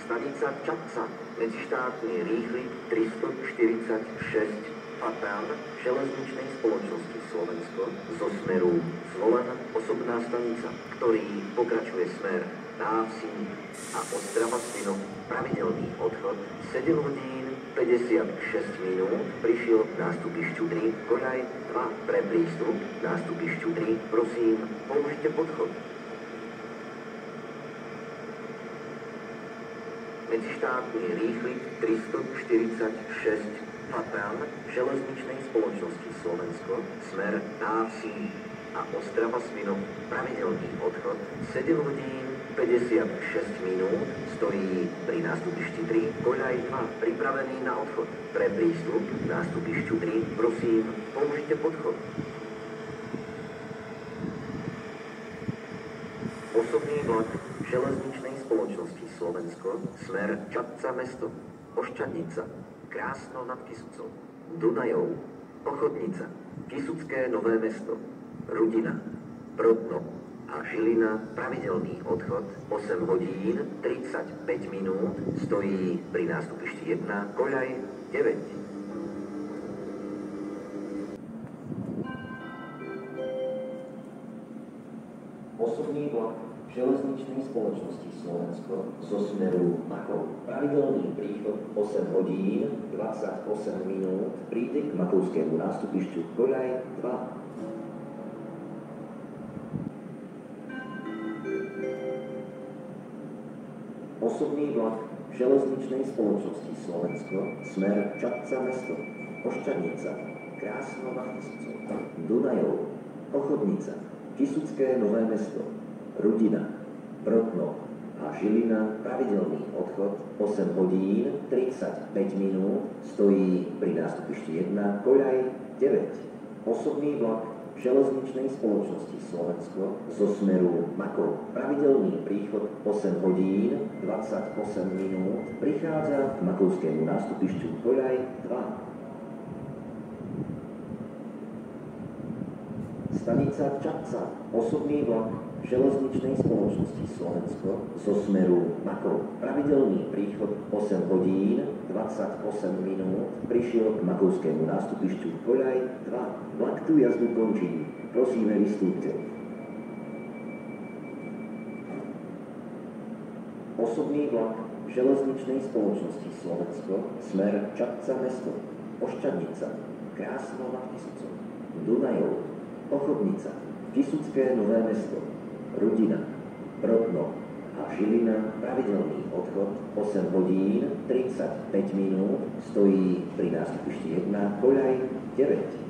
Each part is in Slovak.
Stanica Čadca, medzištátny rýchlik 346 Patán železničnej spoločnosti Slovensko zo smeru Zvolen osobná stanica, ktorý pokračuje smer Návsi a Ostrava Svinov. Pravidelný odchod 7 hodín 56 minút prišiel k nástupišťu 3, koľaj 2 pre prístup k nástupišťu 3. Prosím, použite podchod. Medzištátny rýchlik 346 Patán železničnej spoločnosti Slovensko, smer Návsi a Ostrava Svinov. Pravidelný odchod 7 hodín 56 minút stojí pri nástupišti 3, koľaj 2 pripravený na odchod. Pre prístup k nástupišťu 3 prosím, použite podchod. Osobný vlak železničnej spoločnosti Slovensko, smer Čadca mesto, Oščadnica, Krásno nad Kysucou, Dunajov, Ochodnica, Kysucké Nové Mesto, Rudina, Brodno a Žilina. Pravidelný odchod 8 hodín 35 minút stojí pri nástupišti 1, koľaj 9. Osobný vlak železničnej spoločnosti Slovensko zo smeru Makov. Pravidelný príchod 8 hodín 28 minút príde k makovskému nástupišťu koľaj 2. Osobný vlak železničnej spoločnosti Slovensko, smer Čadca mesto, Oščadnica, Krásno nad Kysucou, Dunajov, Ochodnica, Kysucké Nové Mesto, Rudina, Brodno a Žilina. Pravidelný odchod 8 hodín 35 minút stojí pri nástupišti 1, koľaj 9. Osobný vlak železničnej spoločnosti Slovensko zo smeru Makov. Pravidelný príchod 8 hodín 28 minút prichádza k makovskému nástupišťu koľaj 2. Stanica Čadca, osobný vlak železničnej spoločnosti Slovensko zo smeru Makov. Pravidelný príchod 8 hodín 28 minút prišiel k makovskému nástupišťu koľaj 2. Vlak tu jazdu končí. Prosíme, vystúpte. Osobný vlak železničnej spoločnosti Slovensko, smer Čadca mesto, Oščadnica, Krásno nad Kysucou, Dunajov, Ochodnica, Kysucké Nové Mesto, Rudina, Brodno a Žilina. Pravidelný odchod 8 hodín 35 minút stojí pri nástupišti 1, koľaj 9.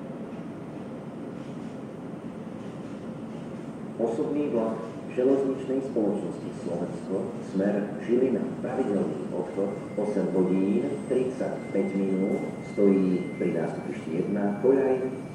Osobný vlak železničnej spoločnosti Slovensko, smer Žilina. Pravidelný odchod 8 hodín 35 minút stojí pri nástupišti 1, koľaj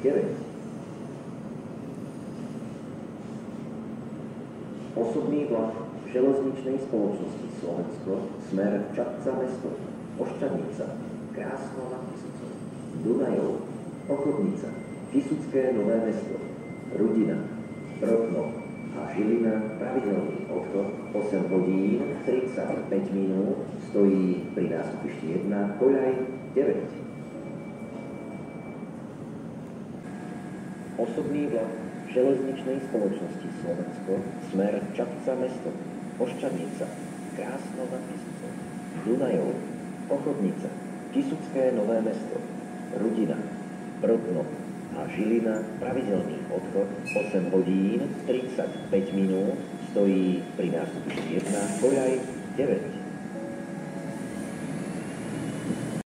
9. Osobný vlak železničnej spoločnosti Slovensko, smer Čadca mesto, Oščadnica, Krásno nad Kysucou, Dunajov, Ochodnica, Kysucké Nové Mesto, Rudina, Brodno a Žilina. Pravidelný odchod 8 hodín 35 minút stojí pri nástupišti 1, koľaj 9. Osobný vlak železničnej spoločnosti Slovensko, smer Čadca mesto, Oščadnica, Krásno nad Kysucou, Dunajov, Ochodnica, Kysucké Nové Mesto, Rudina, Brodno a Žilina. Pravidelný odchod 8 hodín 35 minút stojí pri nástupišti 1, koľaj 9.